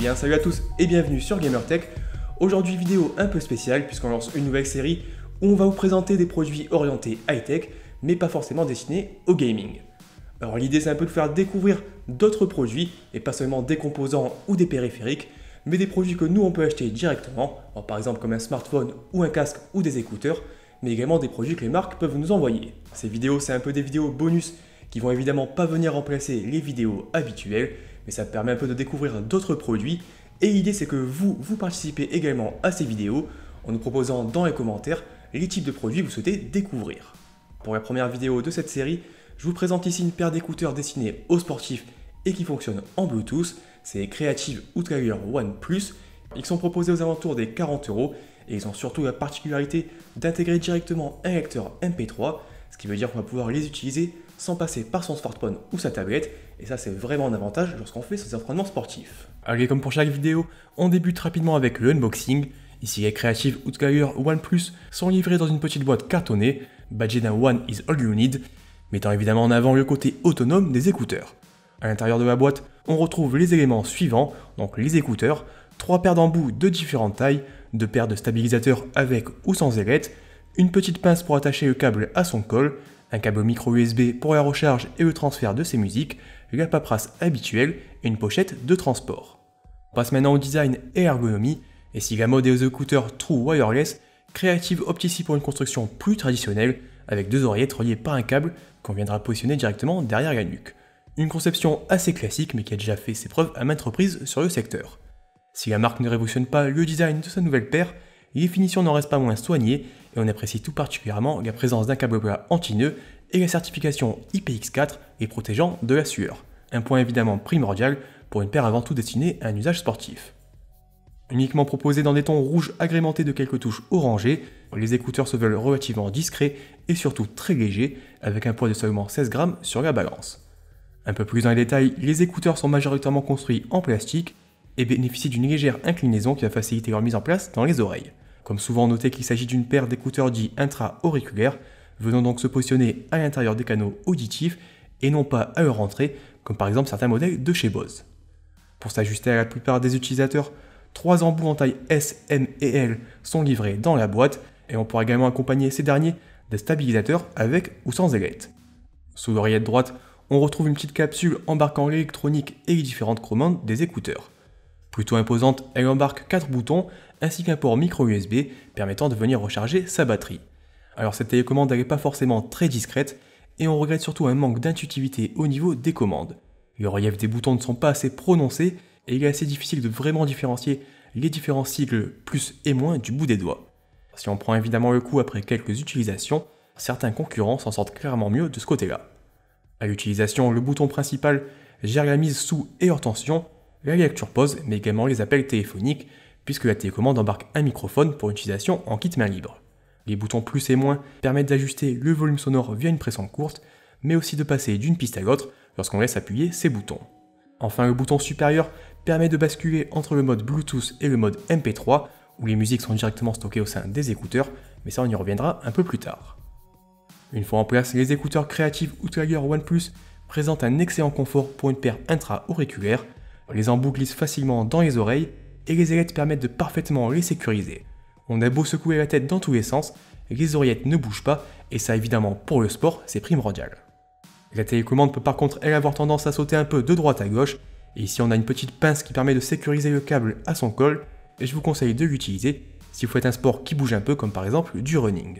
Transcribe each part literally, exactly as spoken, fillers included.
bien salut à tous et bienvenue sur GamerTech. Aujourd'hui vidéo un peu spéciale puisqu'on lance une nouvelle série où on va vous présenter des produits orientés high-tech mais pas forcément destinés au gaming. Alors l'idée c'est un peu de faire découvrir d'autres produits et pas seulement des composants ou des périphériques mais des produits que nous on peut acheter directement, alors, par exemple comme un smartphone ou un casque ou des écouteurs, mais également des produits que les marques peuvent nous envoyer. Ces vidéos c'est un peu des vidéos bonus qui vont évidemment pas venir remplacer les vidéos habituelles, mais ça permet un peu de découvrir d'autres produits. Et l'idée c'est que vous, vous participez également à ces vidéos en nous proposant dans les commentaires les types de produits que vous souhaitez découvrir. Pour la première vidéo de cette série, je vous présente ici une paire d'écouteurs destinés aux sportifs et qui fonctionnent en Bluetooth. C'est les Creative Outliner One Plus. Ils sont proposés aux alentours des quarante euros et ils ont surtout la particularité d'intégrer directement un lecteur M P trois, ce qui veut dire qu'on va pouvoir les utiliser sans passer par son smartphone ou sa tablette, et ça c'est vraiment un avantage lorsqu'on fait ses entraînements sportifs. Allez, comme pour chaque vidéo, on débute rapidement avec le unboxing. Ici les Creative Outliner One Plus sont livrés dans une petite boîte cartonnée, badgée d'un One is all you need, mettant évidemment en avant le côté autonome des écouteurs. À l'intérieur de la boîte, on retrouve les éléments suivants, donc les écouteurs, trois paires d'embouts de différentes tailles, deux paires de stabilisateurs avec ou sans ailette, une petite pince pour attacher le câble à son col, un câble micro U S B pour la recharge et le transfert de ses musiques, la paperasse habituelle et une pochette de transport. On passe maintenant au design et l'ergonomie, et si la mode est aux écouteurs True Wireless, Creative opte ici pour une construction plus traditionnelle, avec deux oreillettes reliées par un câble qu'on viendra positionner directement derrière la nuque. Une conception assez classique mais qui a déjà fait ses preuves à maintes reprises sur le secteur. Si la marque ne révolutionne pas le design de sa nouvelle paire, les finitions n'en restent pas moins soignées et on apprécie tout particulièrement la présence d'un câble plat anti-nœud et la certification I P X quatre les protégeant de la sueur. Un point évidemment primordial pour une paire avant tout destinée à un usage sportif. Uniquement proposés dans des tons rouges agrémentés de quelques touches orangées, les écouteurs se veulent relativement discrets et surtout très légers avec un poids de seulement seize grammes sur la balance. Un peu plus dans les détails, les écouteurs sont majoritairement construits en plastique et bénéficient d'une légère inclinaison qui va faciliter leur mise en place dans les oreilles. Comme souvent noté qu'il s'agit d'une paire d'écouteurs dits intra-auriculaires, venant donc se positionner à l'intérieur des canaux auditifs et non pas à leur entrée, comme par exemple certains modèles de chez Bose. Pour s'ajuster à la plupart des utilisateurs, trois embouts en taille S, M et L sont livrés dans la boîte et on pourra également accompagner ces derniers des stabilisateurs avec ou sans ailette. Sous l'oreillette droite, on retrouve une petite capsule embarquant l'électronique et les différentes commandes des écouteurs. Plutôt imposante, elle embarque quatre boutons ainsi qu'un port micro U S B permettant de venir recharger sa batterie. Alors cette télécommande n'est pas forcément très discrète et on regrette surtout un manque d'intuitivité au niveau des commandes. Les reliefs des boutons ne sont pas assez prononcés et il est assez difficile de vraiment différencier les différents sigles plus et moins du bout des doigts. Si on prend évidemment le coup après quelques utilisations, certains concurrents s'en sortent clairement mieux de ce côté-là. À l'utilisation, le bouton principal gère la mise sous et hors tension, la lecture pause, mais également les appels téléphoniques, puisque la télécommande embarque un microphone pour utilisation en kit main libre. Les boutons plus et moins permettent d'ajuster le volume sonore via une pression courte, mais aussi de passer d'une piste à l'autre lorsqu'on laisse appuyer ces boutons. Enfin, le bouton supérieur permet de basculer entre le mode Bluetooth et le mode M P trois, où les musiques sont directement stockées au sein des écouteurs, mais ça on y reviendra un peu plus tard. Une fois en place, les écouteurs Creative Outliner One Plus présentent un excellent confort pour une paire intra-auriculaire. Les embouts glissent facilement dans les oreilles et les ailettes permettent de parfaitement les sécuriser. On a beau secouer la tête dans tous les sens, les oreillettes ne bougent pas et ça évidemment pour le sport c'est primordial. La télécommande peut par contre elle avoir tendance à sauter un peu de droite à gauche et ici on a une petite pince qui permet de sécuriser le câble à son col et je vous conseille de l'utiliser si vous faites un sport qui bouge un peu comme par exemple du running.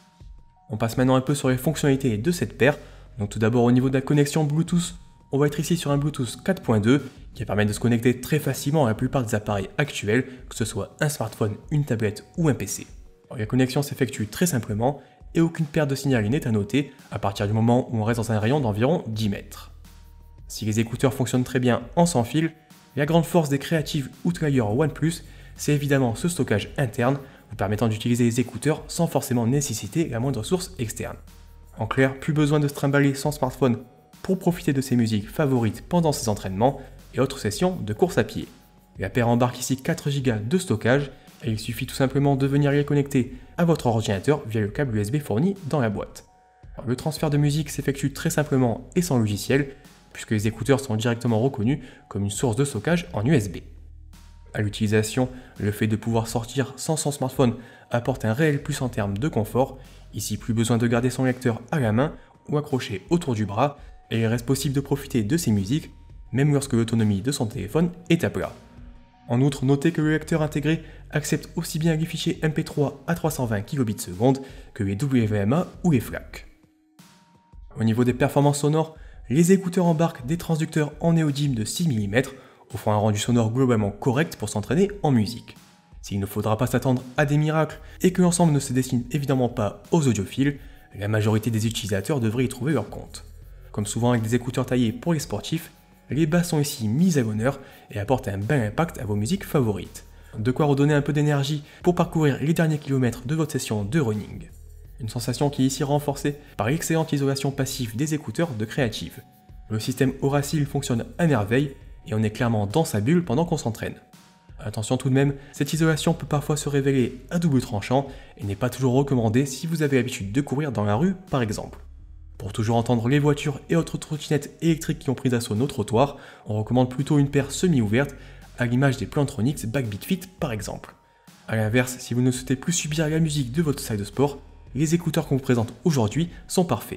On passe maintenant un peu sur les fonctionnalités de cette paire. Donc tout d'abord au niveau de la connexion Bluetooth, on va être ici sur un Bluetooth quatre point deux qui permet de se connecter très facilement à la plupart des appareils actuels, que ce soit un smartphone, une tablette ou un P C. Alors, la connexion s'effectue très simplement et aucune perte de signal n'est à noter à partir du moment où on reste dans un rayon d'environ dix mètres. Si les écouteurs fonctionnent très bien en sans fil, la grande force des Creative Outliner One Plus, c'est évidemment ce stockage interne vous permettant d'utiliser les écouteurs sans forcément nécessiter la moindre source externe. En clair, plus besoin de se trimballer son smartphone pour profiter de ses musiques favorites pendant ses entraînements et autres sessions de course à pied. La paire embarque ici quatre gigas de stockage et il suffit tout simplement de venir les connecter à votre ordinateur via le câble U S B fourni dans la boîte. Alors, le transfert de musique s'effectue très simplement et sans logiciel puisque les écouteurs sont directement reconnus comme une source de stockage en U S B. À l'utilisation, le fait de pouvoir sortir sans son smartphone apporte un réel plus en termes de confort. Ici, plus besoin de garder son lecteur à la main ou accroché autour du bras, et il reste possible de profiter de ses musiques, même lorsque l'autonomie de son téléphone est à plat. En outre, notez que le lecteur intégré accepte aussi bien les fichiers M P trois à trois cent vingt kilobits seconde que les W M A ou les FLAC. Au niveau des performances sonores, les écouteurs embarquent des transducteurs en néodyme de six millimètres, offrant un rendu sonore globalement correct pour s'entraîner en musique. S'il ne faudra pas s'attendre à des miracles et que l'ensemble ne se destine évidemment pas aux audiophiles, la majorité des utilisateurs devraient y trouver leur compte. Comme souvent avec des écouteurs taillés pour les sportifs, les basses sont ici mises à l'honneur et apportent un bel impact à vos musiques favorites. De quoi redonner un peu d'énergie pour parcourir les derniers kilomètres de votre session de running. Une sensation qui est ici renforcée par l'excellente isolation passive des écouteurs de Creative. Le système Auracil fonctionne à merveille et on est clairement dans sa bulle pendant qu'on s'entraîne. Attention tout de même, cette isolation peut parfois se révéler à double tranchant et n'est pas toujours recommandée si vous avez l'habitude de courir dans la rue par exemple. Pour toujours entendre les voitures et autres trottinettes électriques qui ont pris d'assaut nos trottoirs, on recommande plutôt une paire semi-ouverte, à l'image des Plantronics Backbeat Fit par exemple. A l'inverse, si vous ne souhaitez plus subir la musique de votre salle de sport, les écouteurs qu'on vous présente aujourd'hui sont parfaits.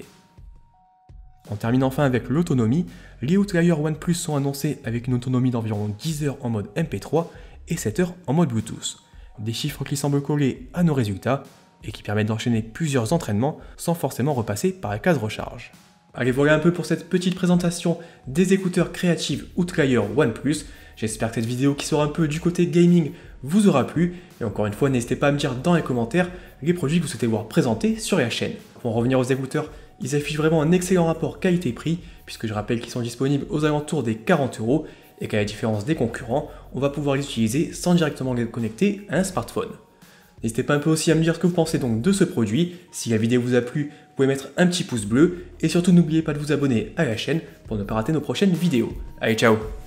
On termine enfin avec l'autonomie. Les Outlier OnePlus sont annoncés avec une autonomie d'environ dix heures en mode M P trois et sept heures en mode Bluetooth. Des chiffres qui semblent coller à nos résultats et qui permettent d'enchaîner plusieurs entraînements sans forcément repasser par la case recharge. Allez, voilà un peu pour cette petite présentation des écouteurs Creative Outlier OnePlus. J'espère que cette vidéo qui sort un peu du côté gaming vous aura plu. Et encore une fois, n'hésitez pas à me dire dans les commentaires les produits que vous souhaitez voir présentés sur la chaîne. Pour en revenir aux écouteurs, ils affichent vraiment un excellent rapport qualité-prix, puisque je rappelle qu'ils sont disponibles aux alentours des quarante euros et qu'à la différence des concurrents, on va pouvoir les utiliser sans directement les connecter à un smartphone. N'hésitez pas un peu aussi à me dire ce que vous pensez donc de ce produit. Si la vidéo vous a plu, vous pouvez mettre un petit pouce bleu et surtout n'oubliez pas de vous abonner à la chaîne pour ne pas rater nos prochaines vidéos. Allez, ciao!